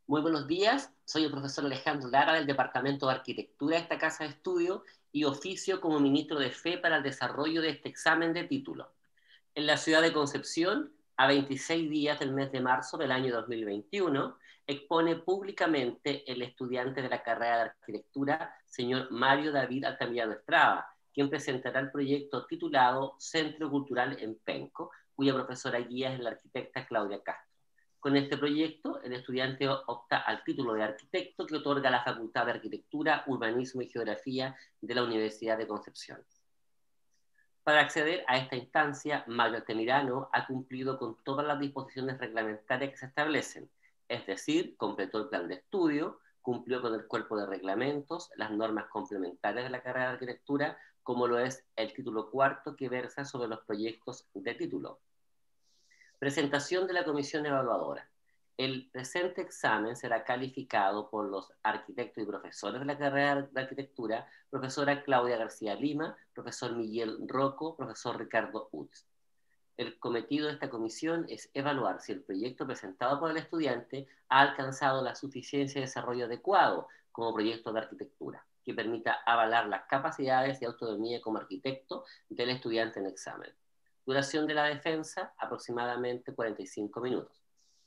Muy buenos días, soy el profesor Alejandro Lara del Departamento de Arquitectura de esta Casa de Estudio y oficio como ministro de Fe para el desarrollo de este examen de título. En la ciudad de Concepción, a 26 días del mes de marzo del año 2021, expone públicamente el estudiante de la carrera de Arquitectura, señor Mario David Altamirano Estrada, quien presentará el proyecto titulado Centro Cultural en Penco, cuya profesora guía es la arquitecta Claudia Castro. Con este proyecto, el estudiante opta al título de arquitecto que otorga la Facultad de Arquitectura, Urbanismo y Geografía de la Universidad de Concepción. Para acceder a esta instancia, Mario Altamirano ha cumplido con todas las disposiciones reglamentarias que se establecen, es decir, completó el plan de estudio, cumplió con el cuerpo de reglamentos, las normas complementarias de la carrera de arquitectura, como lo es el título cuarto que versa sobre los proyectos de título. Presentación de la comisión evaluadora. El presente examen será calificado por los arquitectos y profesores de la carrera de arquitectura, profesora Claudia García Lima, profesor Miguel Rocco, profesor Ricardo Utz. El cometido de esta comisión es evaluar si el proyecto presentado por el estudiante ha alcanzado la suficiencia de desarrollo adecuado como proyecto de arquitectura, que permita avalar las capacidades y autonomía como arquitecto del estudiante en examen. Duración de la defensa, aproximadamente 45 minutos.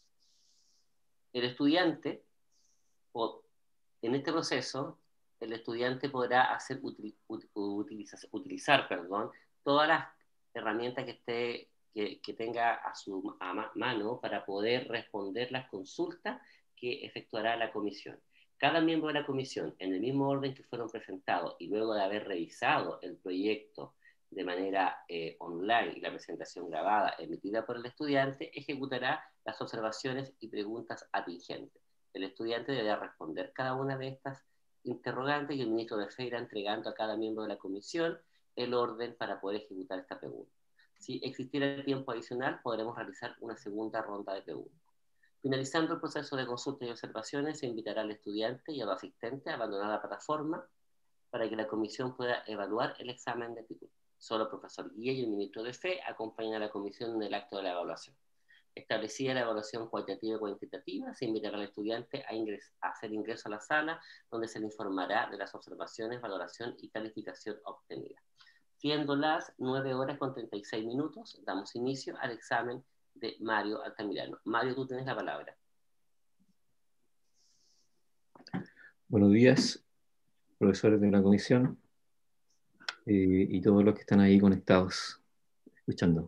El estudiante, en este proceso, el estudiante podrá utilizar todas las herramientas que tenga a su mano para poder responder las consultas que efectuará la comisión. Cada miembro de la comisión, en el mismo orden que fueron presentados y luego de haber revisado el proyecto de manera online y la presentación grabada emitida por el estudiante, ejecutará las observaciones y preguntas atingentes. El estudiante deberá responder cada una de estas interrogantes y el ministro de Fe irá entregando a cada miembro de la comisión el orden para poder ejecutar esta pregunta. Si existiera tiempo adicional, podremos realizar una segunda ronda de preguntas. Finalizando el proceso de consulta y observaciones, se invitará al estudiante y al asistente a abandonar la plataforma para que la comisión pueda evaluar el examen de título. Solo el profesor guía y el ministro de Fe acompañan a la comisión en el acto de la evaluación. Establecida la evaluación cualitativa y cuantitativa, se invitará al estudiante a hacer ingreso a la sala, donde se le informará de las observaciones, valoración y calificación obtenida. Siendo las 9 horas con 36 minutos, damos inicio al examen de Mario Altamirano. Mario, tú tienes la palabra. Buenos días, profesores de la comisión y todos los que están ahí conectados, escuchando.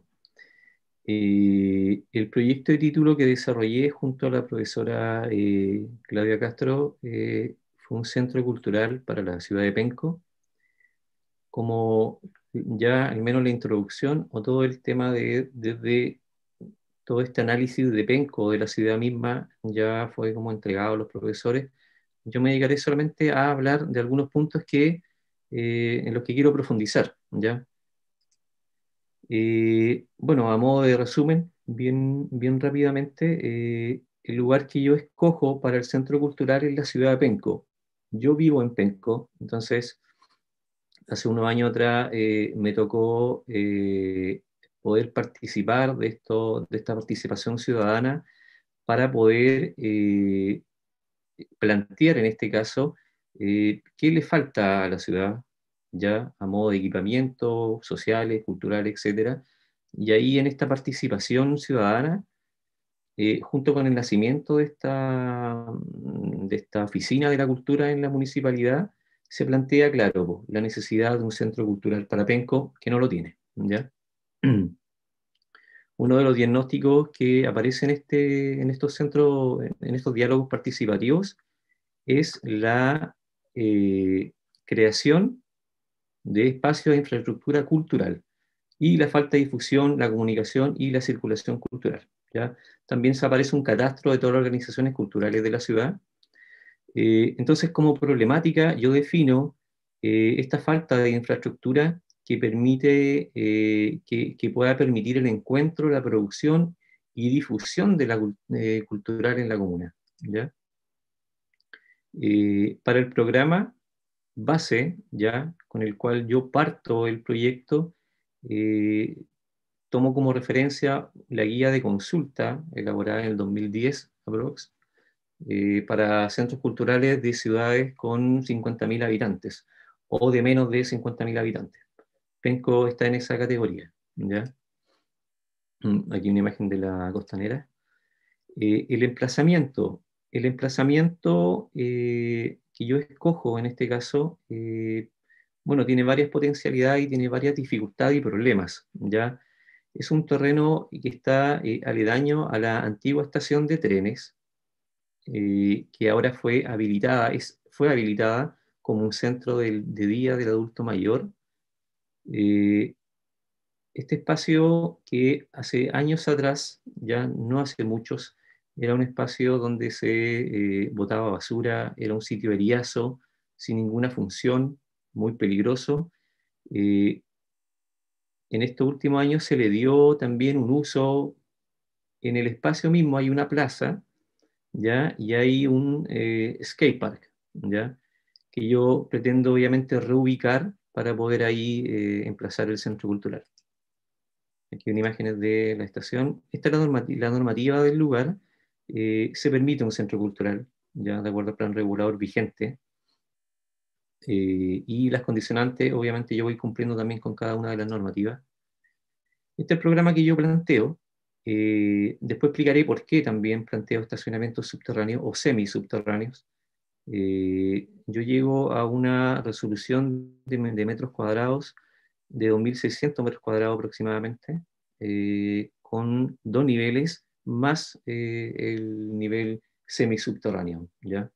El proyecto de título que desarrollé junto a la profesora Claudia Castro fue un centro cultural para la ciudad de Penco. Como ya al menos la introducción o todo el tema de todo este análisis de Penco, de la ciudad misma, ya fue como entregado a los profesores. Yo me dedicaré solamente a hablar de algunos puntos en los que quiero profundizar, ¿ya? Bueno, a modo de resumen, bien rápidamente, el lugar que yo escojo para el centro cultural es la ciudad de Penco. Yo vivo en Penco, entonces hace unos años atrás me tocó poder participar de esta participación ciudadana para poder plantear en este caso qué le falta a la ciudad, ya a modo de equipamiento, sociales, culturales, etcétera. Y ahí en esta participación ciudadana, junto con el nacimiento de esta oficina de la cultura en la municipalidad, se plantea, claro, la necesidad de un centro cultural para Penco, que no lo tiene, ¿ya? Uno de los diagnósticos que aparece en estos centros, en estos diálogos participativos, es la creación de espacios de infraestructura cultural y la falta de difusión, la comunicación y la circulación cultural, ¿ya? También se aparece un catastro de todas las organizaciones culturales de la ciudad. Entonces, como problemática, yo defino esta falta de infraestructura que permite, que pueda permitir el encuentro, la producción y difusión de la cultural en la comuna, ¿ya? Para el programa base, ya, con el cual yo parto el proyecto, tomo como referencia la guía de consulta elaborada en el 2010, aprox, para centros culturales de ciudades con 50.000 habitantes o de menos de 50.000 habitantes. Penco está en esa categoría, ¿ya? Aquí una imagen de la Costanera. El emplazamiento que yo escojo en este caso, bueno, tiene varias potencialidades y tiene varias dificultades y problemas, ¿ya? Es un terreno que está aledaño a la antigua estación de trenes, que ahora fue habilitada como un centro de día del adulto mayor. Este espacio que hace años atrás, ya no hace muchos, era un espacio donde se botaba basura, era un sitio eriazo, sin ninguna función, muy peligroso. Eh, en estos últimos años se le dio también un uso. En el espacio mismo hay una plaza, ¿ya? Y hay un skate park, ¿ya? Que yo pretendo obviamente reubicar para poder ahí emplazar el centro cultural. Aquí hay imágenes de la estación. Esta es la normativa del lugar. Se permite un centro cultural, ya de acuerdo al plan regulador vigente. Y las condicionantes, obviamente yo voy cumpliendo también con cada una de las normativas. Este es el programa que yo planteo. Después explicaré por qué también planteo estacionamientos subterráneos o semisubterráneos. Yo llego a una resolución de metros cuadrados de 2.600 metros cuadrados aproximadamente, con 2 niveles más el nivel semisubterráneo, ¿ya?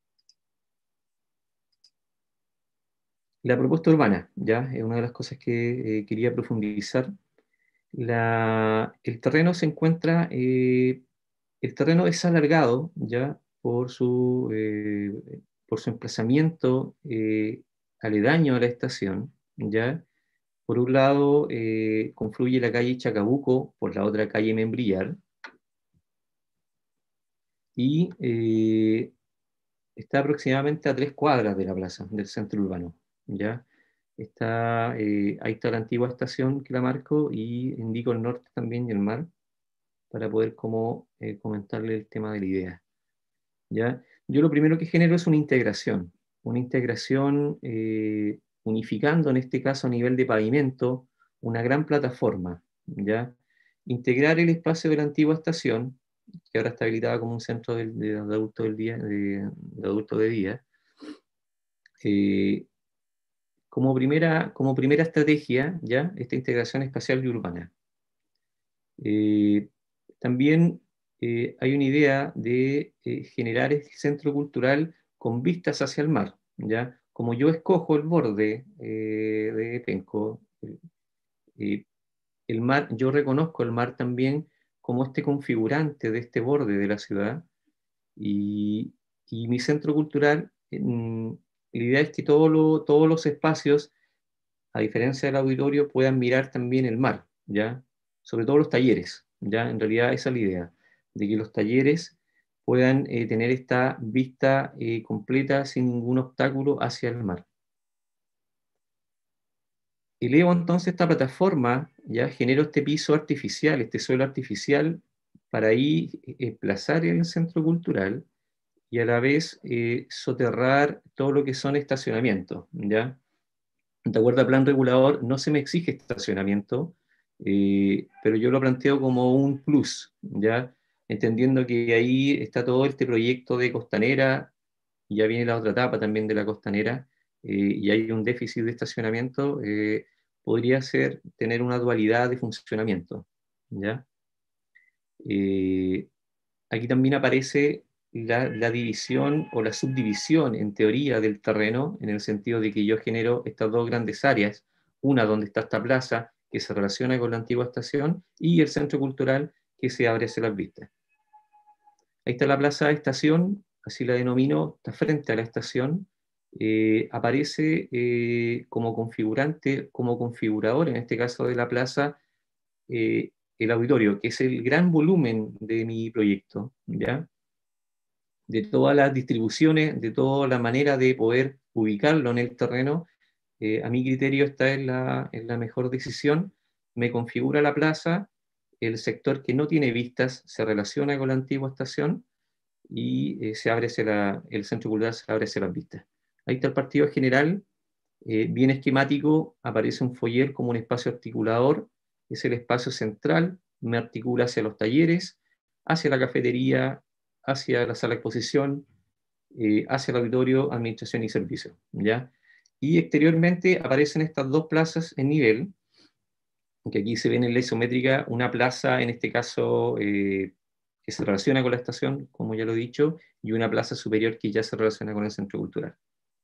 La propuesta urbana, ¿ya? Es una de las cosas que quería profundizar. El terreno es alargado, ¿ya? Por su emplazamiento aledaño a la estación, ¿ya? Por un lado, confluye la calle Chacabuco, por la otra calle Membrillar, y está aproximadamente a 3 cuadras de la plaza, del centro urbano, ¿ya? Ahí está la antigua estación que la marco, y indico el norte también y el mar, para poder comentarle el tema de la idea, ¿ya? Yo lo primero que genero es una integración unificando en este caso a nivel de pavimento una gran plataforma, ¿ya? Integrar el espacio de la antigua estación, que ahora está habilitada como un centro de adulto de adulto de día, eh, como primera estrategia, ¿ya? Esta integración espacial y urbana. Eh, También hay una idea de generar este centro cultural con vistas hacia el mar, ¿ya? Como yo escojo el borde de Penco, eh, el mar, yo reconozco el mar también como este configurante de este borde de la ciudad, y, y mi centro cultural, la idea es que todos los espacios, a diferencia del auditorio, puedan mirar también el mar, ¿ya? Sobre todo los talleres, ¿ya? En realidad esa es la idea, de que los talleres puedan tener esta vista completa sin ningún obstáculo hacia el mar. Elevo entonces esta plataforma, ya genero este piso artificial, este suelo artificial, para ahí emplazar el centro cultural y a la vez soterrar todo lo que son estacionamientos, ¿ya? De acuerdo al plan regulador, no se me exige estacionamiento, pero yo lo planteo como un plus, ¿ya? Entendiendo que ahí está todo este proyecto de Costanera, y ya viene la otra etapa también de la Costanera, y hay un déficit de estacionamiento, podría ser tener una dualidad de funcionamiento, ¿ya? Eh, Aquí también aparece la división o la subdivisión en teoría del terreno, en el sentido de que yo genero estas dos grandes áreas, una donde está esta plaza que se relaciona con la antigua estación, y el centro cultural que se abre hacia las vistas. Ahí está la plaza estación, así la denomino, está frente a la estación. Aparece como configurante, como configurador, en este caso de la plaza, el auditorio, que es el gran volumen de mi proyecto, ¿ya? De todas las distribuciones, de toda la manera de poder ubicarlo en el terreno, a mi criterio esta es la mejor decisión. Me configura la plaza, el sector que no tiene vistas se relaciona con la antigua estación, y el centro cultural se abre hacia las vistas. Ahí está el partido general, bien esquemático, aparece un foyer como un espacio articulador, es el espacio central, me articula hacia los talleres, hacia la cafetería, hacia la sala de exposición, hacia el auditorio, administración y servicio, ¿ya? Y exteriormente aparecen estas dos plazas en nivel, que aquí se ve en la isométrica, una plaza, en este caso, que se relaciona con la estación, como ya lo he dicho, y una plaza superior que ya se relaciona con el centro cultural.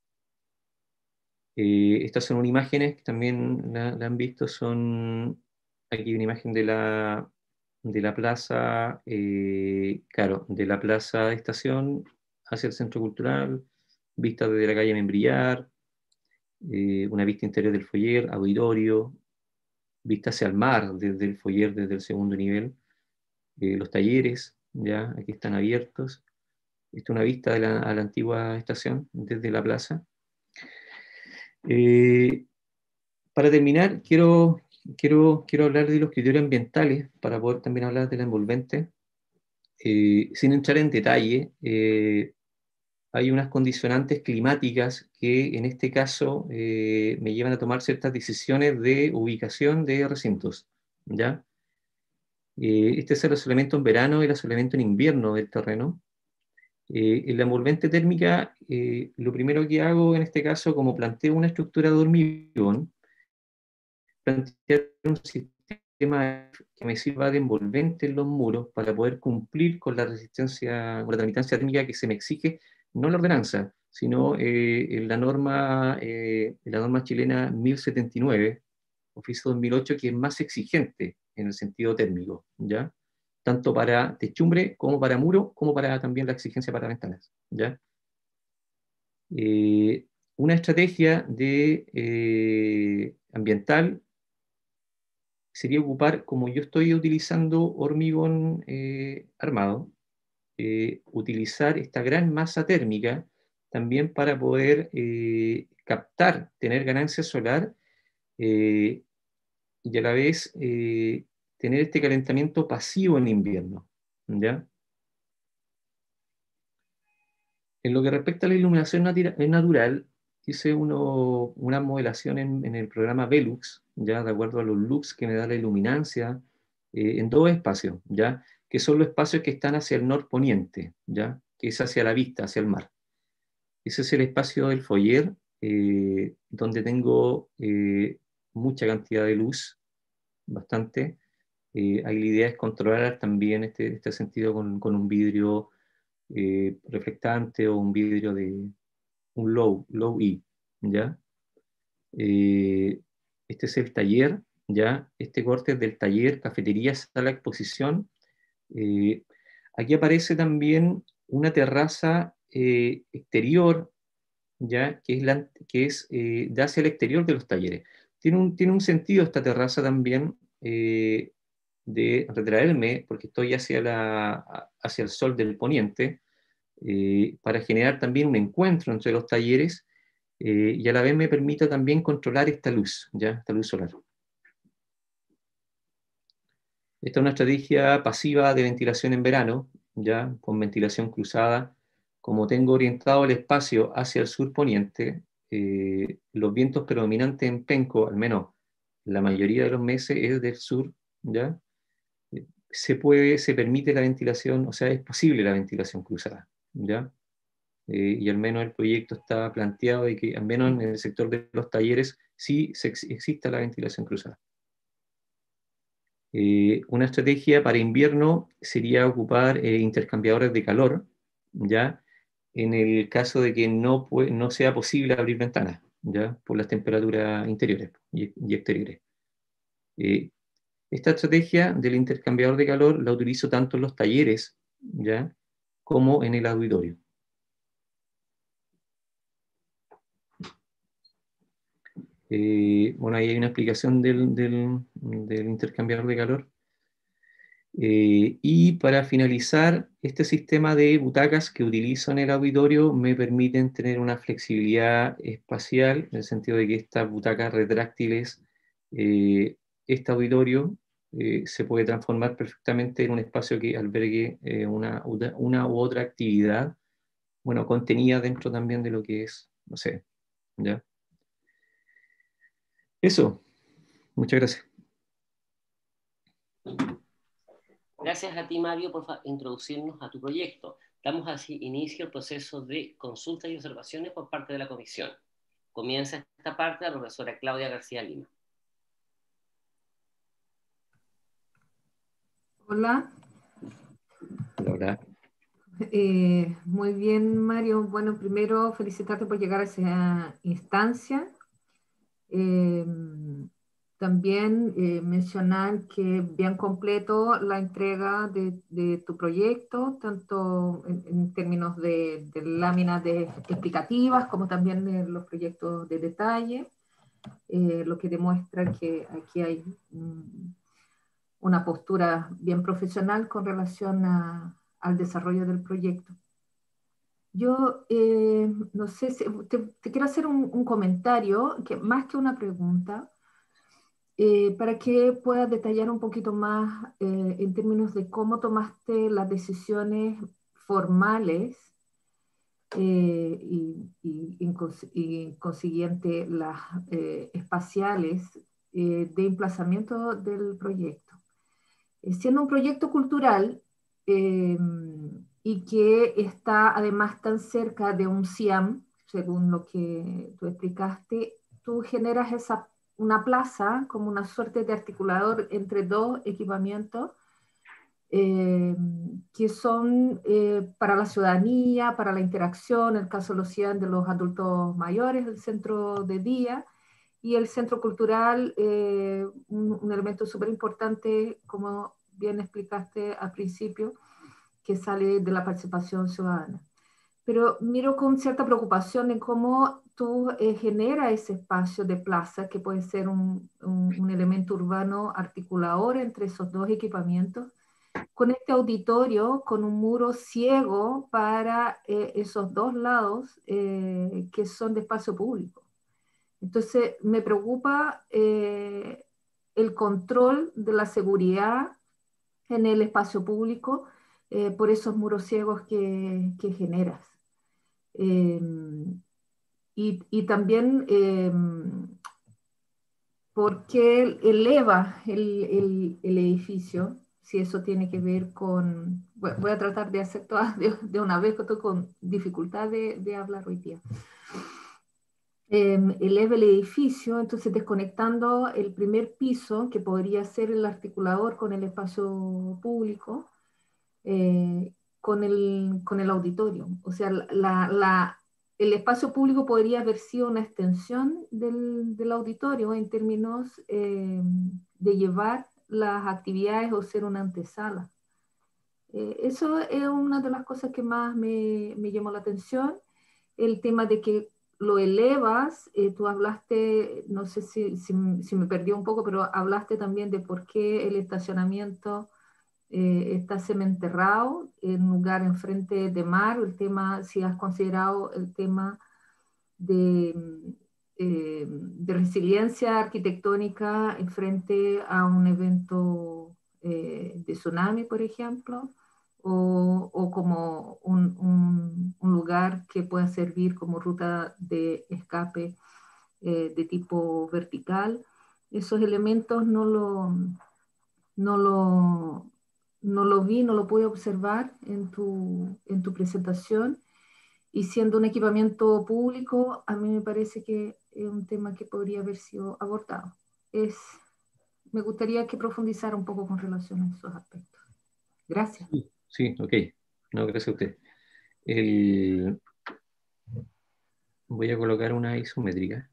Estas son imágenes que también la han visto, son aquí una imagen de la plaza, claro, de la plaza de estación hacia el centro cultural, vista desde la calle Membrillar, una vista interior del foyer, auditorio, vista hacia el mar desde el foyer, desde el segundo nivel, los talleres, ya aquí están abiertos. Esta es una vista a la antigua estación desde la plaza. Para terminar, quiero hablar de los criterios ambientales para poder también hablar de la envolvente. Sin entrar en detalle, hay unas condicionantes climáticas que en este caso me llevan a tomar ciertas decisiones de ubicación de recintos, ¿ya? Este es el asolamiento en verano y el asolamiento en invierno del terreno. En la envolvente térmica, lo primero que hago en este caso, como planteo una estructura de hormigón, plantear un sistema que me sirva de envolvente en los muros para poder cumplir con la resistencia, con la tramitancia térmica que se me exige, no la ordenanza, sino en la norma chilena 1079, oficio 2008, que es más exigente en el sentido térmico, ¿ya? Tanto para techumbre como para muro, como para también la exigencia para ventanas, ¿ya? Una estrategia ambiental sería ocupar, como yo estoy utilizando hormigón armado, utilizar esta gran masa térmica también para poder captar, tener ganancia solar y a la vez tener este calentamiento pasivo en invierno, ¿ya? En lo que respecta a la iluminación natural, hice una modelación en el programa Velux, ya de acuerdo a los lux que me da la iluminancia, en dos espacios, ya, que son los espacios que están hacia el norponiente, ya, que es hacia la vista, hacia el mar. Ese es el espacio del foyer, donde tengo mucha cantidad de luz, bastante. Ahí la idea es controlar también este sentido con un vidrio reflectante o un vidrio de un low E, ¿ya? Este es el taller, ¿ya? Este corte es del taller, cafetería, sala, exposición. Eh, Aquí aparece también una terraza exterior, ¿ya? Que da hacia el exterior de los talleres. Tiene un sentido esta terraza también de retraerme, porque estoy hacia el sol del poniente, para generar también un encuentro entre los talleres y a la vez me permite también controlar esta luz, ¿ya? Esta luz solar. Esta es una estrategia pasiva de ventilación en verano, ya con ventilación cruzada. Como tengo orientado el espacio hacia el sur poniente, los vientos predominantes en Penco, al menos la mayoría de los meses, es del sur, ¿ya? Se permite la ventilación, o sea, es posible la ventilación cruzada, ¿ya? Y al menos el proyecto está planteado de que, al menos en el sector de los talleres, sí exista la ventilación cruzada. Una estrategia para invierno sería ocupar intercambiadores de calor, ¿ya? En el caso de que no sea posible abrir ventanas, ¿ya? Por las temperaturas interiores y exteriores. Esta estrategia del intercambiador de calor la utilizo tanto en los talleres, ¿ya? Como en el auditorio. Bueno, ahí hay una explicación del intercambiador de calor. Y para finalizar, este sistema de butacas que utilizo en el auditorio me permiten tener una flexibilidad espacial, en el sentido de que estas butacas retráctiles, este auditorio, se puede transformar perfectamente en un espacio que albergue una u otra actividad, bueno, contenida dentro también de lo que es, no sé, ¿ya? Eso, muchas gracias. Gracias a ti, Mario, por introducirnos a tu proyecto. Damos así inicio al proceso de consultas y observaciones por parte de la comisión. Comienza esta parte la profesora Claudia García Lima. Hola. Hola. Muy bien, Mario. Bueno, primero felicitarte por llegar a esa instancia. También mencionar que bien completo la entrega de tu proyecto, tanto en términos de láminas explicativas como también de los proyectos de detalle, lo que demuestra que aquí hay una postura bien profesional con relación al desarrollo del proyecto. Yo no sé, te quiero hacer un comentario, que, más que una pregunta, para que puedas detallar un poquito más en términos de cómo tomaste las decisiones formales y consiguiente las espaciales de emplazamiento del proyecto. Siendo un proyecto cultural y que está además tan cerca de un CIAM, según lo que tú explicaste, tú generas una plaza como una suerte de articulador entre dos equipamientos que son para la ciudadanía, para la interacción, en el caso de los CIAM de los adultos mayores, el centro de día, y el centro cultural, un elemento súper importante, como bien explicaste al principio, que sale de la participación ciudadana. Pero miro con cierta preocupación en cómo tú generas ese espacio de plaza, que puede ser un elemento urbano articulador entre esos dos equipamientos, con este auditorio, con un muro ciego para esos dos lados que son de espacio público. Entonces, me preocupa el control de la seguridad en el espacio público por esos muros ciegos que generas. Y también porque eleva el edificio, si eso tiene que ver con... Bueno, voy a tratar de hacer todas de una vez, que estoy con dificultad de hablar hoy día. Eleva el edificio, entonces desconectando el primer piso, que podría ser el articulador con el espacio público, con el auditorio. O sea, el espacio público podría haber sido una extensión del auditorio en términos de llevar las actividades o ser una antesala. Eso es una de las cosas que más me llamó la atención. El tema de que lo elevas, tú hablaste, no sé si me perdí un poco, pero hablaste también de por qué el estacionamiento está sementerrado en un lugar enfrente de mar, el tema, si has considerado el tema de resiliencia arquitectónica en frente a un evento de tsunami, por ejemplo, o como un lugar que pueda servir como ruta de escape de tipo vertical. Esos elementos no lo vi, no lo pude observar en tu presentación. Y siendo un equipamiento público, a mí me parece que es un tema que podría haber sido abordado. Me gustaría que profundizara un poco con relación a esos aspectos. Gracias. Sí, ok. No, gracias a usted. Voy a colocar una isométrica.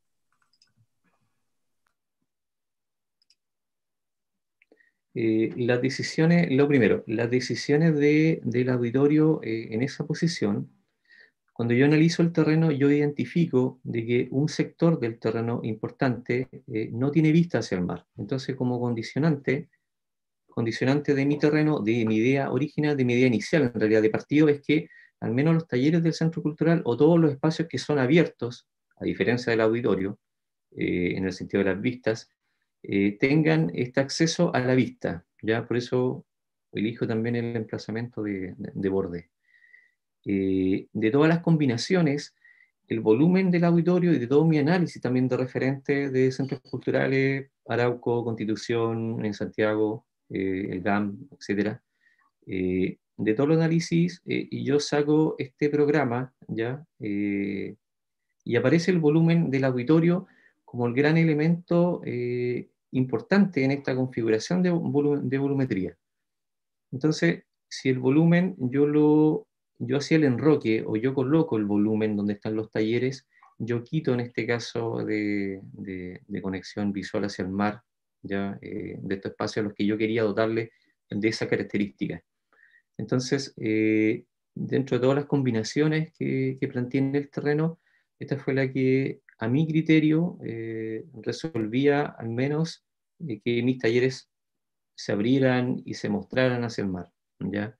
Las decisiones, lo primero, las decisiones del auditorio en esa posición, cuando yo analizo el terreno, yo identifico de que un sector del terreno importante no tiene vista hacia el mar. Entonces, como condicionante de mi terreno, de mi idea original, de mi idea inicial, en realidad, de partido, es que al menos los talleres del centro cultural o todos los espacios que son abiertos, a diferencia del auditorio, en el sentido de las vistas, tengan este acceso a la vista, ¿ya? Por eso elijo también el emplazamiento de borde. De todas las combinaciones, el volumen del auditorio y de todo mi análisis también de referentes de centros culturales, Arauco, Constitución, en Santiago, el GAM, etcétera, de todo el análisis, y yo saco este programa, ¿ya? Y aparece el volumen del auditorio como el gran elemento importante en esta configuración de volumetría. Entonces, si el volumen yo hacía el enroque o yo coloco el volumen donde están los talleres, yo quito en este caso de conexión visual hacia el mar, ¿ya? De estos espacios a los que yo quería dotarle de esa característica. Entonces, dentro de todas las combinaciones que planteé en el terreno, esta fue la que a mi criterio resolvía al menos que mis talleres se abrieran y se mostraran hacia el mar, ¿ya?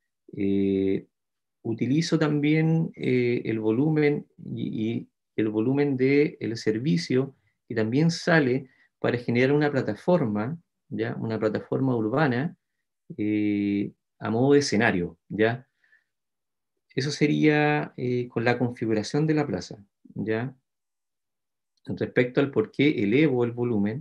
Utilizo también el volumen y el volumen del servicio que también sale para generar una plataforma, ¿ya? Una plataforma urbana a modo de escenario, ¿ya? Eso sería con la configuración de la plaza, ¿ya? Respecto al por qué elevo el volumen,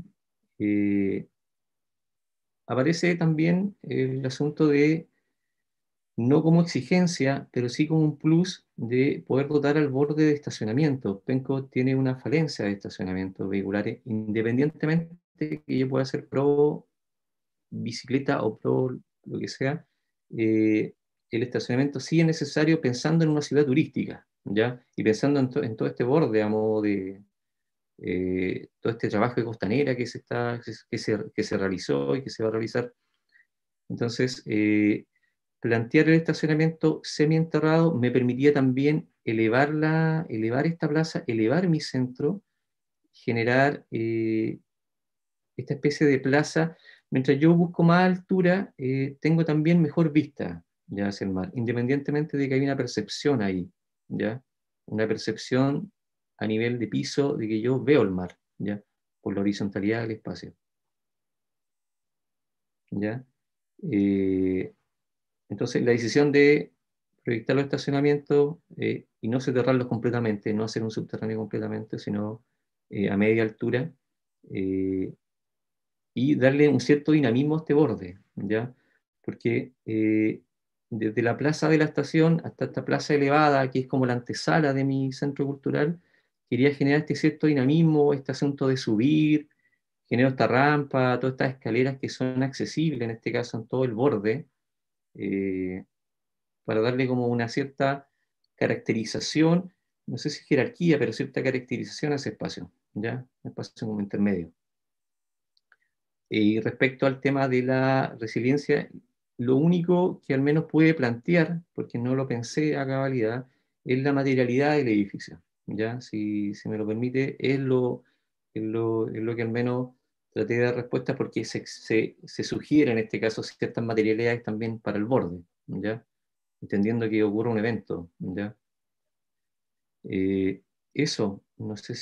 aparece también el asunto de, no como exigencia, pero sí como un plus de poder dotar al borde de estacionamiento. Penco tiene una falencia de estacionamiento vehiculares, independientemente de que yo pueda ser pro bicicleta o pro lo que sea, el estacionamiento sí es necesario pensando en una ciudad turística, ¿ya? Y pensando en todo este borde a modo de todo este trabajo de costanera que se realizó y que se va a realizar. Entonces, plantear el estacionamiento semienterrado me permitía también elevar esta plaza, elevar mi centro, generar esta especie de plaza. Mientras yo busco más altura, tengo también mejor vista ya hacia el mar, independientemente de que hay una percepción ahí, ¿ya? Una percepción a nivel de piso de que yo veo el mar, ¿ya? Por la horizontalidad del espacio, ¿ya? Entonces, la decisión de proyectar los estacionamientos y no soterrarlos completamente, no hacer un subterráneo completamente, sino a media altura, y darle un cierto dinamismo a este borde, ¿ya? Porque desde la plaza de la estación hasta esta plaza elevada, que es como la antesala de mi centro cultural, quería generar este cierto dinamismo, este asunto de subir, genero esta rampa, todas estas escaleras que son accesibles, en este caso en todo el borde, eh, para darle como una cierta caracterización, no sé si jerarquía, pero cierta caracterización a ese espacio, ¿ya? Un espacio como intermedio. Y respecto al tema de la resiliencia, lo único que al menos puede plantear, porque no lo pensé a cabalidad, es la materialidad del edificio, ¿ya? Si me lo permite, es lo que al menos traté de dar respuesta, porque se sugiere en este caso ciertas materialidades también para el borde, ¿ya? Entendiendo que ocurre un evento, ¿ya? Eso, no sé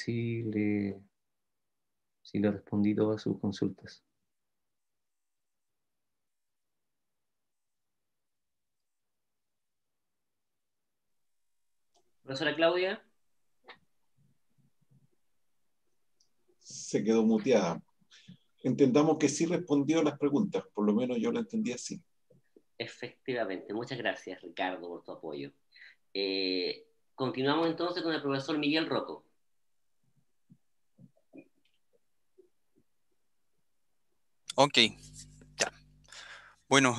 si le respondí todas sus consultas. Profesora Claudia. Se quedó muteada. Entendamos que sí respondió las preguntas, por lo menos yo lo entendí así. Efectivamente, muchas gracias Ricardo por tu apoyo. Continuamos entonces con el profesor Miguel Rocco. Ok, ya. Bueno,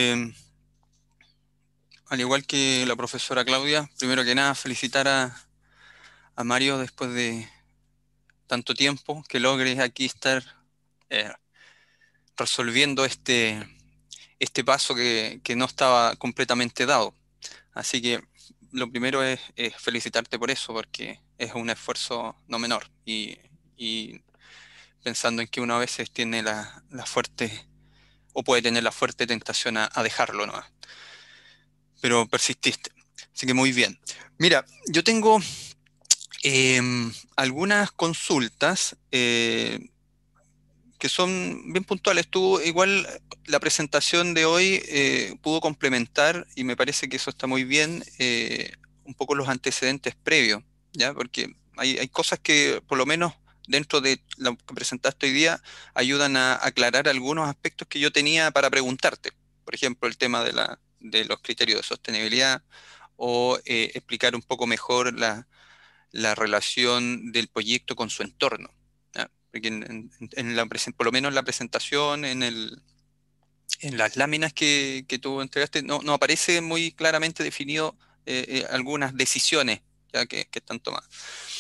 al igual que la profesora Claudia, primero que nada felicitar a Mario después de tanto tiempo, que logre aquí estar resolviendo este paso que no estaba completamente dado. Así que lo primero es felicitarte por eso, porque es un esfuerzo no menor. Y pensando en que uno a veces tiene la fuerte, o puede tener la fuerte tentación a dejarlo, ¿no? Pero persististe. Así que muy bien. Mira, yo tengo algunas consultas que son bien puntuales. Tú, igual, la presentación de hoy pudo complementar, y me parece que eso está muy bien, un poco los antecedentes previos, ¿ya? Porque hay cosas que, por lo menos dentro de lo que presentaste hoy día, ayudan a aclarar algunos aspectos que yo tenía para preguntarte. Por ejemplo, el tema de los criterios de sostenibilidad, o explicar un poco mejor la relación del proyecto con su entorno, ¿ya? Porque por lo menos en la presentación, en las láminas que tú entregaste, no aparece muy claramente definido algunas decisiones ya que están tomadas.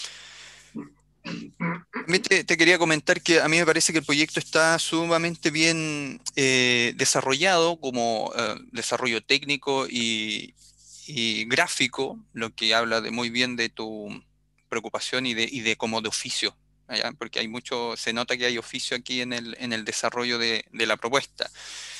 También te quería comentar que a mí me parece que el proyecto está sumamente bien desarrollado, como desarrollo técnico y gráfico, lo que habla muy bien de tu preocupación y de como de oficio, ¿ya? Porque hay mucho, se nota que hay oficio aquí en el desarrollo de la propuesta.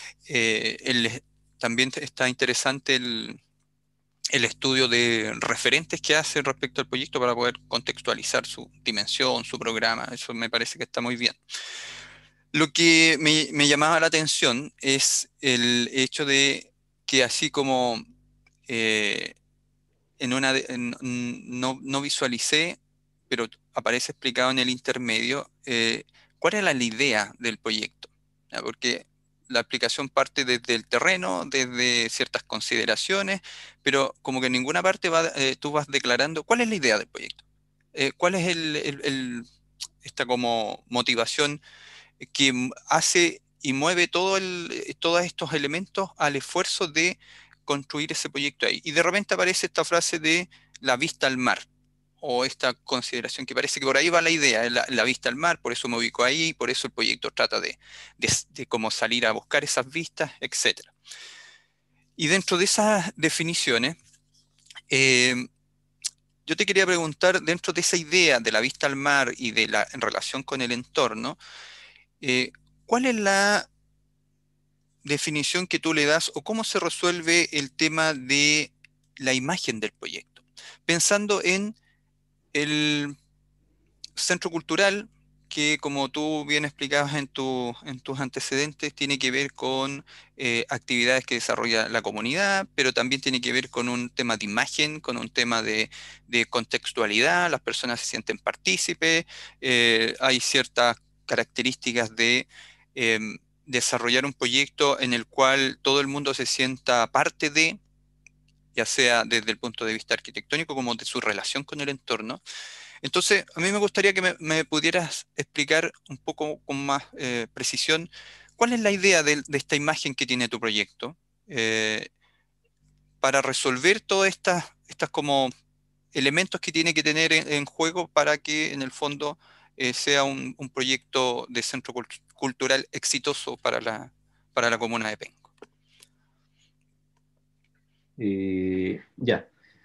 También está interesante el estudio de referentes que hace respecto al proyecto para poder contextualizar su dimensión, su programa. Eso me parece que está muy bien. Lo que me llamaba la atención es el hecho de que, así como eh, no visualicé, pero aparece explicado en el intermedio, cuál era la idea del proyecto, ¿ya? Porque la explicación parte desde el terreno, desde ciertas consideraciones, pero como que en ninguna parte tú vas declarando cuál es la idea del proyecto, cuál es esta como motivación que hace y mueve todos estos elementos al esfuerzo de construir ese proyecto ahí. Y de repente aparece esta frase de la vista al mar, o esta consideración que parece que por ahí va la idea, la vista al mar, por eso me ubico ahí, por eso el proyecto trata de cómo salir a buscar esas vistas, etc. Y dentro de esas definiciones, eh, yo te quería preguntar, dentro de esa idea de la vista al mar y en relación con el entorno, ¿cuál es la definición que tú le das o cómo se resuelve el tema de la imagen del proyecto? Pensando en el centro cultural, que, como tú bien explicabas en tus antecedentes, tiene que ver con actividades que desarrolla la comunidad, pero también tiene que ver con un tema de imagen, con un tema de contextualidad. Las personas se sienten partícipes, hay ciertas características de desarrollar un proyecto en el cual todo el mundo se sienta parte de, ya sea desde el punto de vista arquitectónico como de su relación con el entorno. Entonces, a mí me gustaría que me pudieras explicar un poco con más precisión cuál es la idea de esta imagen que tiene tu proyecto, eh, para resolver todas estas como elementos que tiene que tener en juego para que, en el fondo, sea un proyecto de centro cultural exitoso para la comuna de Penco. Ya.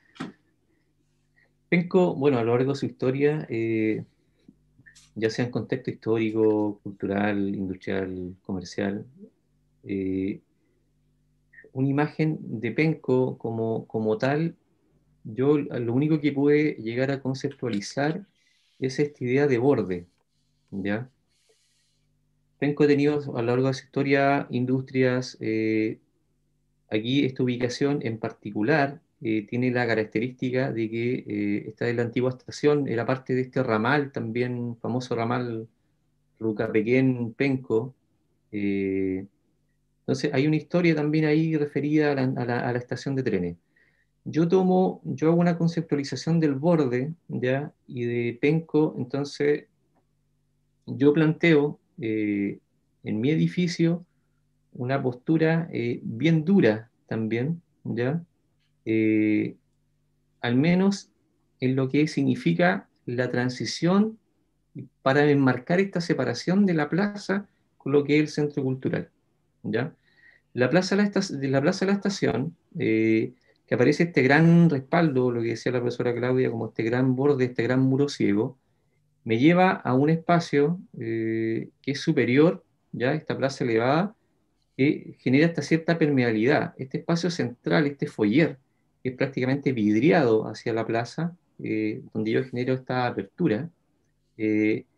Penco, bueno, a lo largo de su historia, ya sea en contexto histórico, cultural, industrial, comercial, eh, una imagen de Penco como tal, yo lo único que pude llegar a conceptualizar es esta idea de borde, ¿ya? Penco ha tenido a lo largo de su historia industrias, aquí esta ubicación en particular tiene la característica de que esta es la antigua estación, era parte de este ramal, también famoso ramal Rucapequén-Penco. Entonces hay una historia también ahí referida a la estación de trenes. Yo hago una conceptualización del borde, ¿ya? Y de Penco, entonces yo planteo en mi edificio una postura bien dura también, ¿ya? Eh, Al menos en lo que significa la transición para enmarcar esta separación de la plaza con lo que es el centro cultural, ¿ya? De la plaza de la estación, que aparece este gran respaldo, lo que decía la profesora Claudia, como este gran borde, este gran muro ciego, me lleva a un espacio que es superior, ¿ya? Esta plaza elevada, que genera esta cierta permeabilidad. Este espacio central, este foyer, que es prácticamente vidriado hacia la plaza, donde yo genero esta apertura, eh,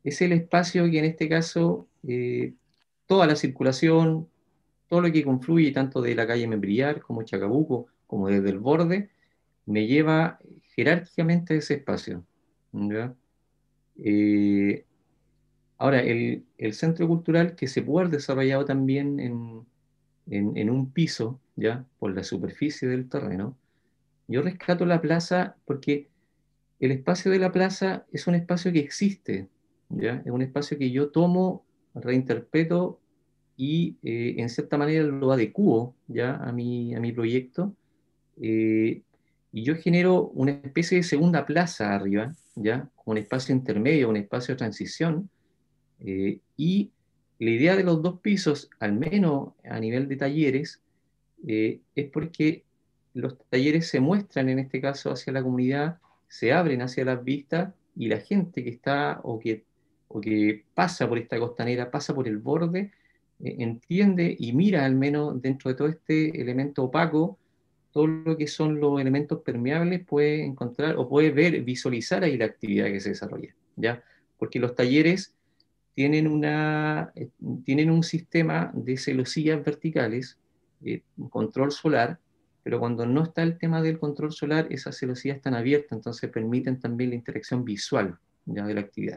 es el espacio que en este caso, toda la circulación, todo lo que confluye tanto de la calle Membrillar como Chacabuco, como desde el borde, me lleva jerárquicamente a ese espacio, ¿ya? Eh, Ahora, el centro cultural que se puede haber desarrollado también en un piso, ¿ya? Por la superficie del terreno, yo rescato la plaza porque el espacio de la plaza es un espacio que existe, ¿ya? Es un espacio que yo tomo, reinterpreto y en cierta manera lo adecuo, ¿ya? A mi proyecto. eh, y yo genero una especie de segunda plaza arriba, ¿ya? Como un espacio intermedio, un espacio de transición. Y la idea de los dos pisos, al menos a nivel de talleres, es porque los talleres se muestran en este caso hacia la comunidad, se abren hacia las vistas y la gente que está o que pasa por esta costanera, pasa por el borde, entiende y mira al menos dentro de todo este elemento opaco, todo lo que son los elementos permeables, puede encontrar o puede ver, visualizar ahí la actividad que se desarrolla, ¿ya? Porque los talleres tienen, tienen un sistema de celosías verticales, un control solar, pero cuando no está el tema del control solar, esas celosías están abiertas, entonces permiten también la interacción visual, ya, de la actividad.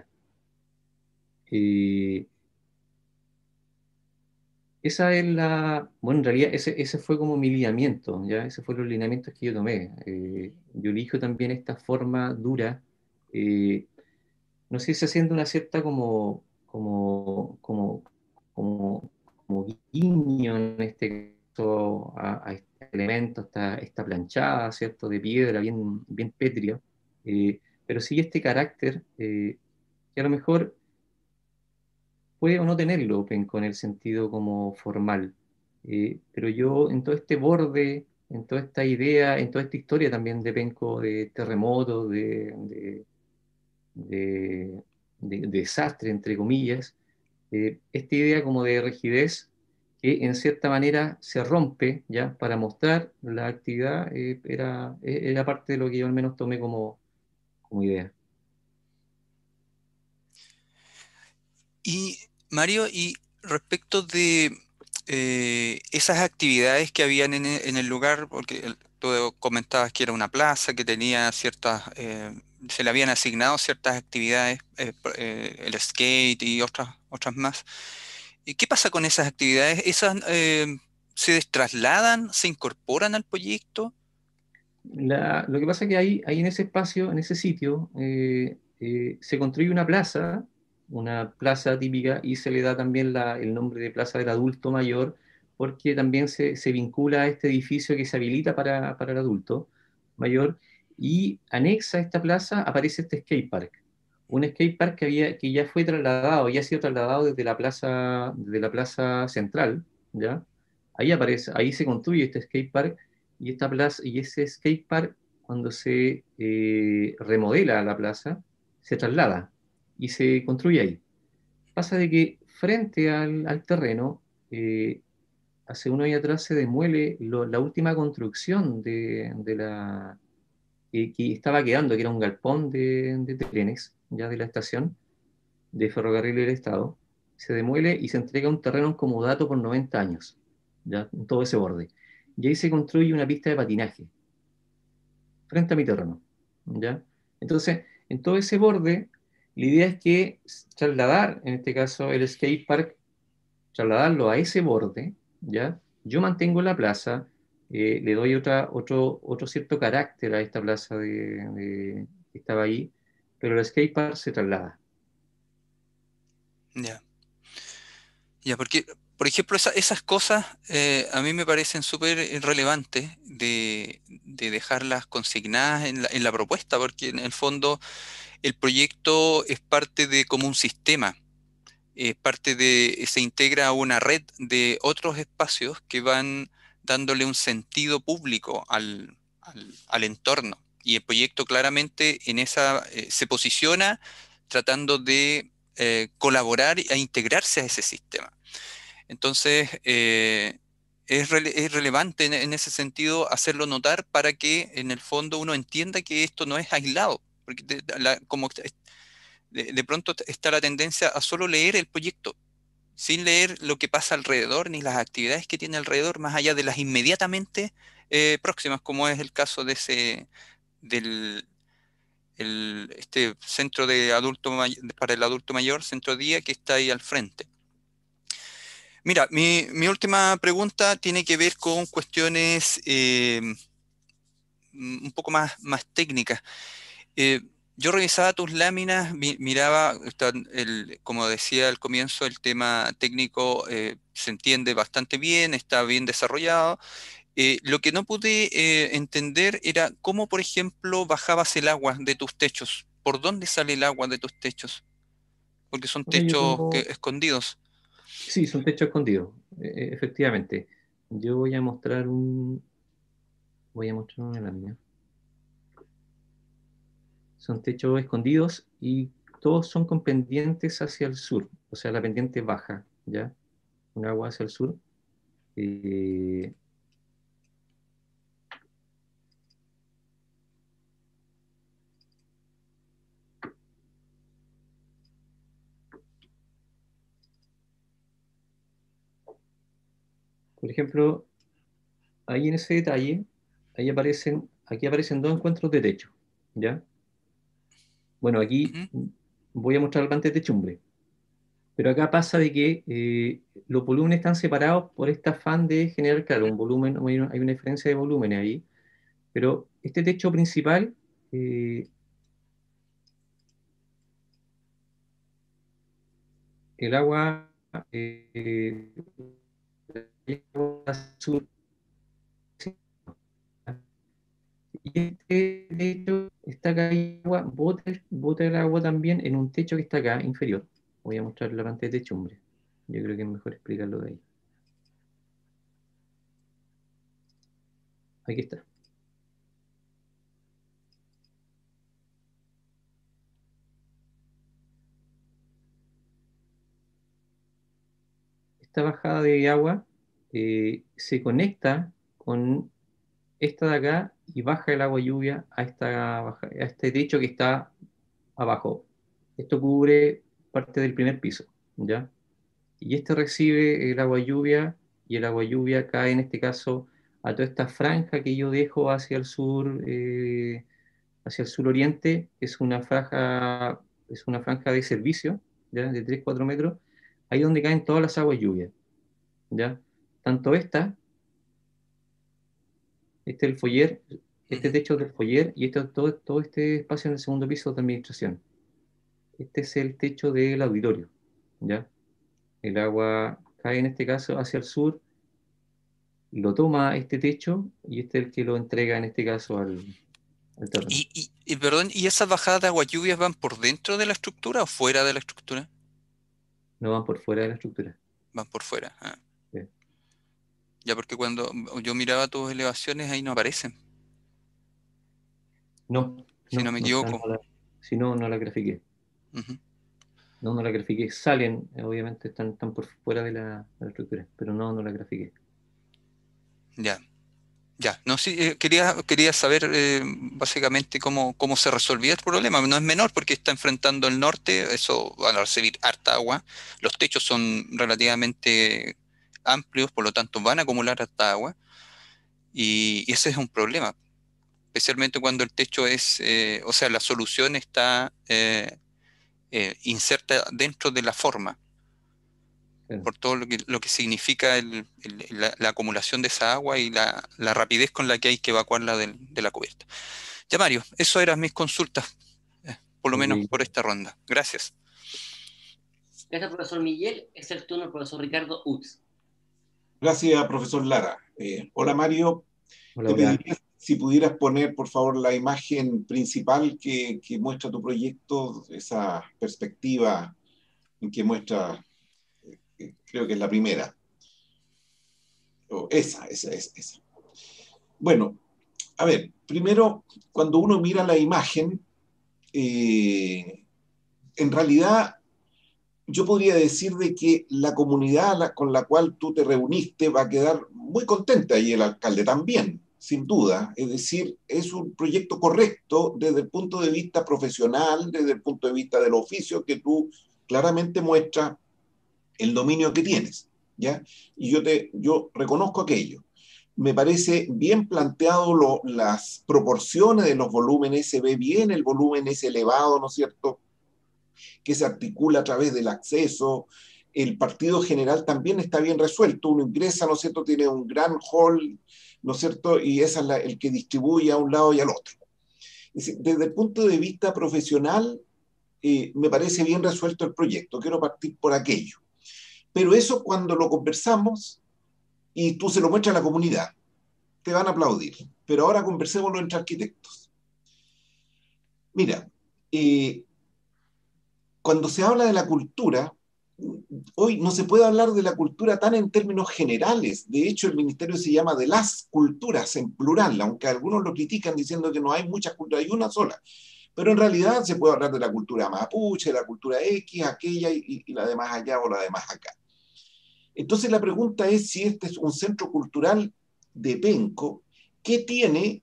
Eh, Esa es la, bueno, en realidad ese fue como mi lineamiento, ¿ya? Ese fue los lineamientos que yo tomé. Yo elijo también esta forma dura, eh, no sé si haciendo una cierta como, como guiño en este caso a este elemento, esta planchada, ¿cierto? De piedra, bien pétrea, pero sí este carácter que a lo mejor puede o no tenerlo Penco en el sentido como formal. Pero yo en todo este borde, en toda esta idea, en toda esta historia también de Penco, de terremotos, de, de desastre, entre comillas, esta idea como de rigidez que en cierta manera se rompe ya para mostrar la actividad, era parte de lo que yo al menos tomé como idea. Y Mario, y respecto de esas actividades que habían en el lugar, porque tú comentabas que era una plaza, que tenía ciertas, se le habían asignado ciertas actividades, el skate y otras más. ¿Y qué pasa con esas actividades? ¿Esas se trasladan, se incorporan al proyecto? Lo que pasa es que ahí en ese espacio, en ese sitio, se construye una plaza típica, y se le da también el nombre de Plaza del Adulto Mayor, porque también se vincula a este edificio que se habilita para el adulto mayor, y anexa a esta plaza aparece este skate park. Un skate park que ya fue trasladado, ya ha sido trasladado desde la plaza central, ¿ya? Ahí aparece, ahí se construye este skate park y esta plaza y ese skate park, cuando se remodela la plaza, se traslada y se construye ahí. Pasa de que frente al terreno, hace unos años atrás se demuele la última construcción de la que estaba quedando, que era un galpón de trenes, ya de la estación de Ferrocarril del Estado. Se demuele y se entrega un terreno en comodato por 90 años, ya en todo ese borde. Y ahí se construye una pista de patinaje frente a mi terreno, ¿ya? Entonces, en todo ese borde, la idea es que trasladar, en este caso, el skate park, trasladarlo a ese borde, ¿ya? Yo mantengo la plaza, le doy otro cierto carácter a esta plaza que estaba ahí, pero el skate park se traslada. Ya. Ya, porque, por ejemplo, esas cosas a mí me parecen súper relevantes de dejarlas consignadas en la propuesta, porque en el fondo el proyecto es parte de como un sistema, es parte se integra a una red de otros espacios que van dándole un sentido público al entorno. Y el proyecto claramente en esa se posiciona tratando de colaborar e integrarse a ese sistema. Entonces, es relevante en ese sentido hacerlo notar para que en el fondo uno entienda que esto no es aislado, porque como de pronto está la tendencia a solo leer el proyecto, sin leer lo que pasa alrededor, ni las actividades que tiene alrededor, más allá de las inmediatamente próximas, como es el caso de este centro de para el adulto mayor, centro día, que está ahí al frente. Mira, mi última pregunta tiene que ver con cuestiones un poco más técnicas. Yo revisaba tus láminas, miraba, como decía al comienzo, el tema técnico se entiende bastante bien, está bien desarrollado. Lo que no pude entender era cómo, por ejemplo, bajabas el agua de tus techos. ¿Por dónde sale el agua de tus techos? Porque son Bueno, yo techos tengo, escondidos. sí, son techos escondidos, efectivamente. Yo voy a mostrar una lámina. Son techos escondidos y todos son con pendientes hacia el sur, o sea, la pendiente baja, ¿ya? Un agua hacia el sur. Eh, por ejemplo, ahí en ese detalle, aquí aparecen dos encuentros de techo, ¿ya? Bueno, aquí Ujú. voy a mostrar el de techumbre, pero acá pasa de que los volúmenes están separados por este afán de generar, claro, un volumen, hay una diferencia de volúmenes ahí, pero este techo principal, eh, el agua eh, sur, y este techo está acá, y agua, bota el agua también en un techo que está acá, inferior. Voy a mostrar la pantalla de techumbre. Yo creo que es mejor explicarlo de ahí. Aquí está. Esta bajada de agua se conecta con esta de acá y baja el agua lluvia a este techo que está abajo. Esto cubre parte del primer piso, ¿ya? Y este recibe el agua lluvia y el agua lluvia cae en este caso a toda esta franja que yo dejo hacia el sur oriente, que es una franja de servicio, ¿ya? De 3-4 metros, ahí donde caen todas las aguas lluvias, ¿ya? Tanto este es el foyer, este Ujú. techo es del foyer y todo este espacio en el segundo piso de administración. Este es el techo del auditorio, ¿ya? El agua cae en este caso hacia el sur, lo toma este techo y este es el que lo entrega en este caso al terreno. Perdón, ¿y esas bajadas de agua lluvias van por dentro de la estructura o fuera de la estructura? No van por fuera de la estructura. Van por fuera. Ah. ¿Sí? Ya, porque cuando yo miraba tus elevaciones ahí no aparecen, No, si no me no están, equivoco. si no, no la grafiqué. Ujú. No la grafiqué. Salen, obviamente están por fuera de la estructura, pero no la grafiqué. Ya, ya. No, sí, quería saber básicamente cómo se resolvía el problema. No es menor porque está enfrentando el norte, eso van a recibir harta agua. Los techos son relativamente amplios, por lo tanto van a acumular harta agua. Y ese es un problema, especialmente cuando el techo o sea, la solución está inserta dentro de la forma, Claro. por todo lo que significa la acumulación de esa agua y la rapidez con la que hay que evacuarla de la cubierta. Ya, Mario, eso eran mis consultas, por lo menos Ok. por esta ronda. Gracias. Gracias, profesor Miguel. Es el turno del profesor Ricardo Utz. Gracias, profesor Lara. Hola, Mario. Hola, Te hola. pediría si pudieras poner, por favor, la imagen principal que muestra tu proyecto, esa perspectiva en que muestra, creo que es la primera. Esa. Bueno, a ver, primero, cuando uno mira la imagen, en realidad yo podría decir de que la comunidad con la cual tú te reuniste va a quedar muy contenta y el alcalde también. sin duda. Es decir, es un proyecto correcto desde el punto de vista profesional, desde el punto de vista del oficio, que tú claramente muestras el dominio que tienes, ¿ya? Y yo reconozco aquello. Me parece bien planteado las proporciones de los volúmenes, se ve bien el volumen ese elevado, ¿no es cierto?, que se articula a través del acceso. El partido general también está bien resuelto, uno ingresa, ¿no es cierto?, tiene un gran hall, ¿no es cierto?, y ese es el que distribuye a un lado y al otro. Es decir, desde el punto de vista profesional, me parece bien resuelto el proyecto, quiero partir por aquello. Pero eso cuando lo conversamos y tú se lo muestras a la comunidad, te van a aplaudir. Pero ahora conversémoslo entre arquitectos. Mira, cuando se habla de la cultura, hoy no se puede hablar de la cultura tan en términos generales. De hecho, el ministerio se llama de las culturas en plural, aunque algunos lo critican diciendo que no hay muchas culturas, hay una sola. Pero en realidad se puede hablar de la cultura mapuche, de la cultura X, aquella y la de más allá o la de más acá. Entonces la pregunta es si este es un centro cultural de Penco, ¿qué tiene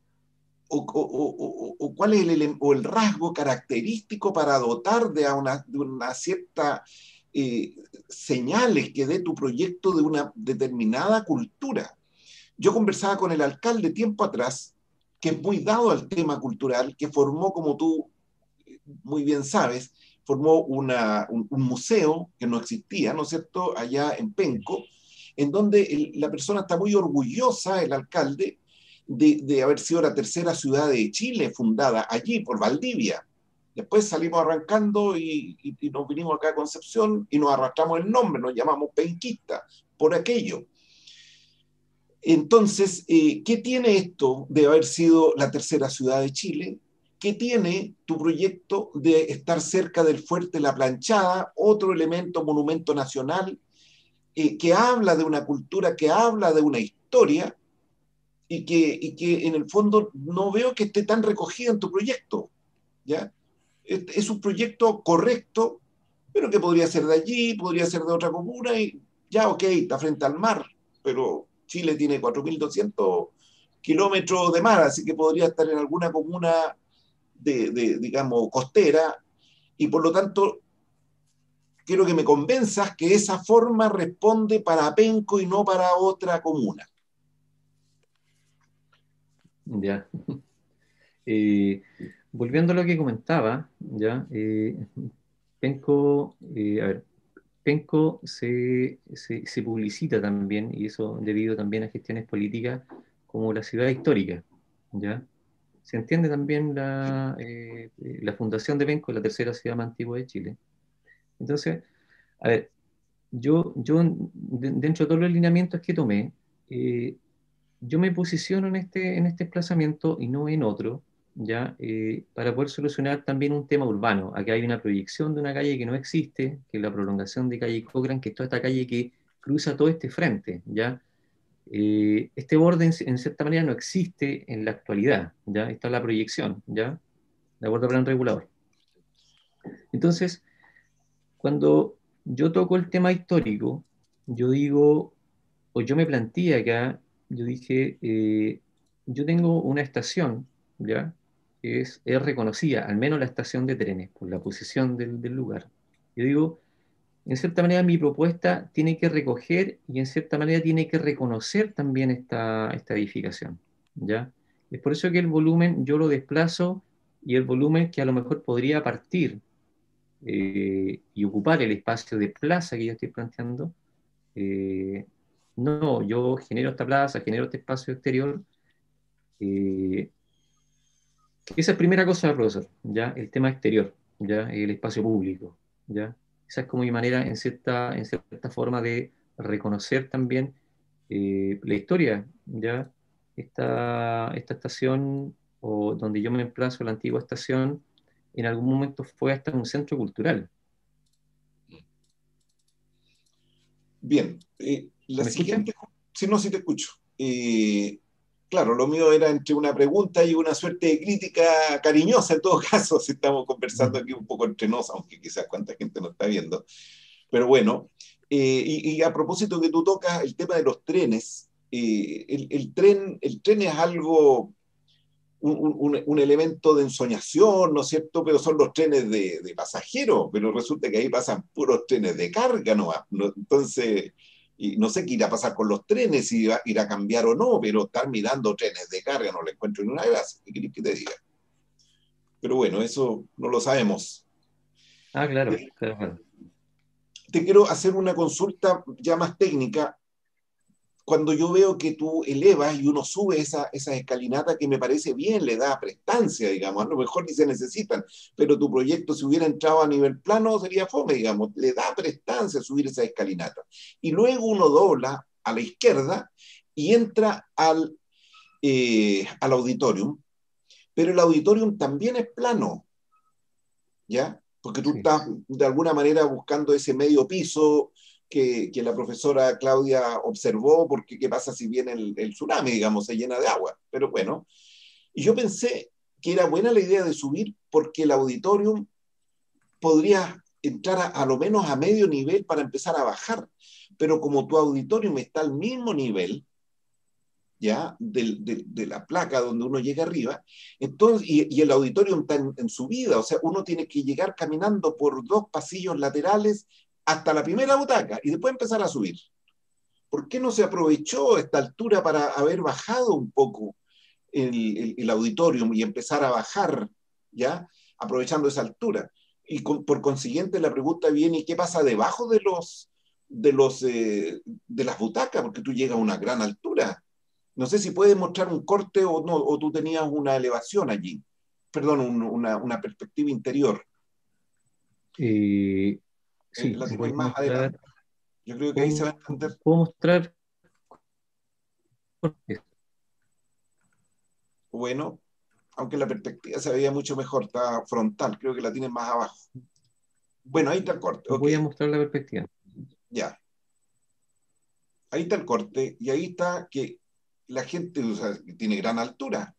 o cuál es el rasgo característico para dotar de una cierta señales que dé tu proyecto de una determinada cultura? Yo conversaba con el alcalde tiempo atrás, que es muy dado al tema cultural, que formó, como tú muy bien sabes, formó un museo que no existía, ¿no es cierto?, allá en Penco, en donde la persona está muy orgullosa, el alcalde, de haber sido la tercera ciudad de Chile fundada allí por Valdivia. Después salimos arrancando y nos vinimos acá a Concepción y nos arrastramos el nombre, nos llamamos penquistas por aquello. Entonces, ¿qué tiene esto de haber sido la tercera ciudad de Chile? ¿Qué tiene tu proyecto de estar cerca del Fuerte La Planchada, otro elemento, monumento nacional, que habla de una cultura, que habla de una historia y que en el fondo no veo que esté tan recogida en tu proyecto, ¿ya? Es un proyecto correcto, pero que podría ser de allí, podría ser de otra comuna y ya, ok, está frente al mar, pero Chile tiene 4.200 kilómetros de mar, así que podría estar en alguna comuna digamos, costera, y por lo tanto quiero que me convenzas que esa forma responde para Penco y no para otra comuna. Ya. Volviendo a lo que comentaba, ya, Penco, a ver, Penco se publicita también, y eso debido también a gestiones políticas, como la ciudad histórica, ¿ya? Se entiende también la fundación de Penco, la tercera ciudad más antigua de Chile. Entonces, a ver, yo dentro de todos los lineamientos que tomé, yo me posiciono en este desplazamiento y no en otro, ¿ya? Para poder solucionar también un tema urbano. Aquí hay una proyección de una calle que no existe, que es la prolongación de calle Cochrane, que es toda esta calle que cruza todo este frente, ¿ya? Este borde en cierta manera no existe en la actualidad, ¿ya? Esta es la proyección, ¿ya? De acuerdo al plan regulador. Entonces, cuando yo toco el tema histórico, yo digo, o yo me planteé acá, yo dije, yo tengo una estación, ¿ya? Que es reconocida, al menos la estación de trenes, por la posición del lugar. Yo digo, en cierta manera mi propuesta tiene que recoger y en cierta manera tiene que reconocer también esta edificación, ¿ya? Es por eso que el volumen yo lo desplazo y el volumen que a lo mejor podría partir y ocupar el espacio de plaza que yo estoy planteando, no, yo genero esta plaza, genero este espacio exterior. Esa es primera cosa, profesor, ¿ya? El tema exterior, ¿ya? El espacio público, ¿ya? Esa es como mi manera, en cierta forma, de reconocer también la historia, ¿ya? Esta estación, o donde yo me emplazo, la antigua estación, en algún momento fue hasta un centro cultural. Bien, la ¿Me siguiente, escuchan? si no, si te escucho. Claro, lo mío era entre una pregunta y una suerte de crítica cariñosa en todo caso, si estamos conversando aquí un poco entre nos, aunque quizás cuánta gente nos está viendo. Pero bueno, y a propósito que tú tocas el tema de los trenes, el tren es algo, un elemento de ensoñación, ¿no es cierto? Pero son los trenes de pasajeros, pero resulta que ahí pasan puros trenes de carga, ¿no? Entonces, y no sé qué irá a pasar con los trenes, si irá a cambiar o no, pero estar mirando trenes de carga no le encuentro ni una gracia. ¿Qué querés que te diga? Pero bueno, eso no lo sabemos. Ah, claro, claro. Te quiero hacer una consulta ya más técnica. Cuando yo veo que tú elevas y uno sube esas escalinatas, que me parece bien, le da prestancia, digamos, a lo mejor ni se necesitan, pero tu proyecto, si hubiera entrado a nivel plano, sería fome, digamos, le da prestancia subir esa escalinata. Y luego uno dobla a la izquierda y entra al auditorium, pero el auditorium también es plano, ¿ya? Porque tú estás de alguna manera buscando ese medio piso que la profesora Claudia observó, porque qué pasa si viene el tsunami, digamos, se llena de agua. Pero bueno, y yo pensé que era buena la idea de subir porque el auditorium podría entrar a lo menos a medio nivel para empezar a bajar. Pero como tu auditorium está al mismo nivel, ¿ya? De la placa donde uno llega arriba, entonces, y el auditorio está en subida, o sea, uno tiene que llegar caminando por 2 pasillos laterales hasta la primera butaca y después empezar a subir. ¿Por qué no se aprovechó esta altura para haber bajado un poco el auditorium y empezar a bajar, ¿ya? Aprovechando esa altura? Y por consiguiente la pregunta viene, ¿y qué pasa debajo de las butacas? Porque tú llegas a una gran altura. No sé si puedes mostrar un corte o no, o tú tenías una elevación allí. Perdón, una perspectiva interior. Sí, La voy tienes a más mostrar. adelante. Yo creo que ahí se va a entender. Puedo mostrar. Bueno, aunque la perspectiva se veía mucho mejor, está frontal, creo que la tienes más abajo. Bueno, ahí está el corte. Voy Okay. a mostrar la perspectiva. Ya. Ahí está el corte y ahí está que la gente, o sea, tiene gran altura.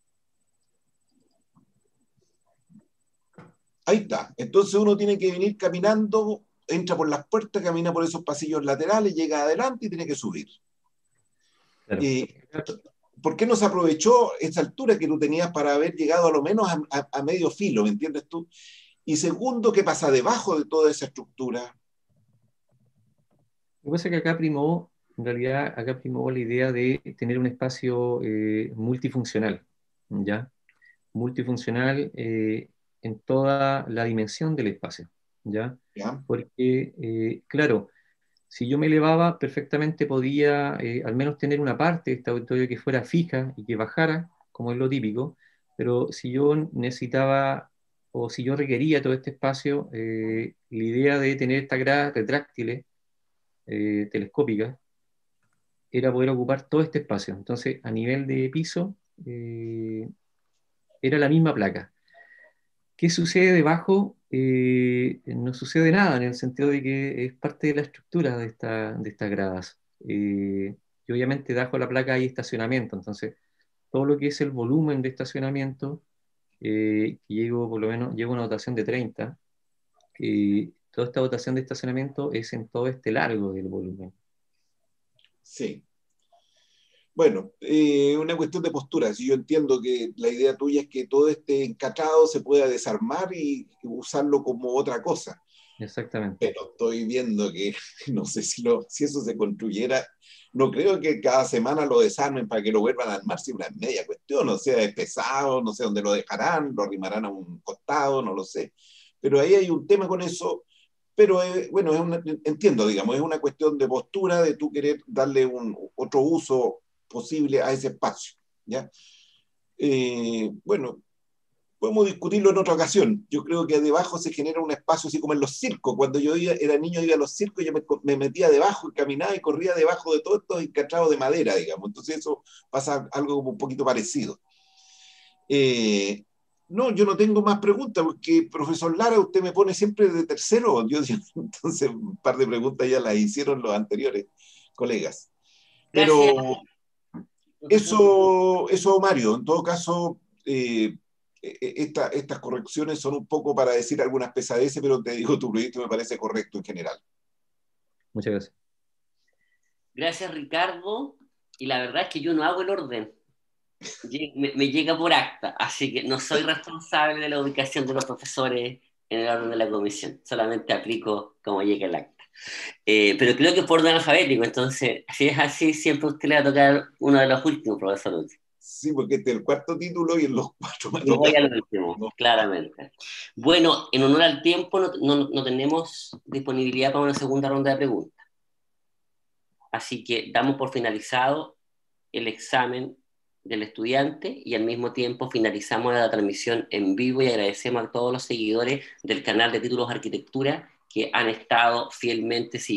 Ahí está. Entonces uno tiene que venir caminando, entra por las puertas, camina por esos pasillos laterales, llega adelante y tiene que subir. Claro. ¿Por qué no se aprovechó esa altura que tú tenías para haber llegado a lo menos a medio filo, ¿me entiendes tú? Y segundo, ¿qué pasa debajo de toda esa estructura? Lo que pasa es que en realidad acá primó la idea de tener un espacio multifuncional, ¿ya? Multifuncional en toda la dimensión del espacio, ¿ya? ¿Ya? Porque, claro, si yo me elevaba, perfectamente podía al menos tener una parte de este auditorio que fuera fija y que bajara, como es lo típico, pero si yo necesitaba o si yo requería todo este espacio, la idea de tener estas gradas retráctiles telescópicas era poder ocupar todo este espacio. Entonces, a nivel de piso, era la misma placa. ¿Qué sucede debajo? No sucede nada en el sentido de que es parte de la estructura de estas gradas. Y obviamente debajo de la placa hay estacionamiento, entonces todo lo que es el volumen de estacionamiento, que por lo menos llevo una dotación de 30, toda esta dotación de estacionamiento es en todo este largo del volumen. Sí. Bueno, una cuestión de postura. Si yo entiendo que la idea tuya es que todo este encachado se pueda desarmar y usarlo como otra cosa. Exactamente. Pero estoy viendo que no sé si eso se construyera, no creo que cada semana lo desarmen para que lo vuelvan a armar, si una media cuestión, o sea, es pesado, no sé dónde lo dejarán, lo arrimarán a un costado, no lo sé. Pero ahí hay un tema con eso, pero bueno, entiendo, digamos, es una cuestión de postura, de tú querer darle otro uso posible a ese espacio, ¿ya? Bueno, podemos discutirlo en otra ocasión. Yo creo que debajo se genera un espacio así como en los circos. Cuando yo era niño, iba a los circos, yo me metía debajo y caminaba y corría debajo de todos estos encastrados de madera, digamos. Entonces eso pasa algo como un poquito parecido. No, yo no tengo más preguntas, porque profesor Lara, usted me pone siempre de tercero. Entonces un par de preguntas ya las hicieron los anteriores colegas. Gracias. Pero eso, Mario, en todo caso, estas correcciones son un poco para decir algunas pesadeces, pero te digo, tu proyecto me parece correcto en general. Muchas gracias. Gracias, Ricardo. Y la verdad es que yo no hago el orden. Me llega por acta, así que no soy responsable de la ubicación de los profesores en el orden de la comisión. Solamente aplico como llega el acta. Pero creo que por orden alfabético, entonces, si es así, siempre a usted le va a tocar uno de los últimos, profesor Uti. Sí, porque este es el cuarto título y en los cuatro me Yo voy toca. al último, No. claramente. Bueno, en honor al tiempo, no tenemos disponibilidad para una segunda ronda de preguntas. Así que damos por finalizado el examen del estudiante y al mismo tiempo finalizamos la transmisión en vivo y agradecemos a todos los seguidores del canal de Títulos Arquitectura que han estado fielmente siguiendo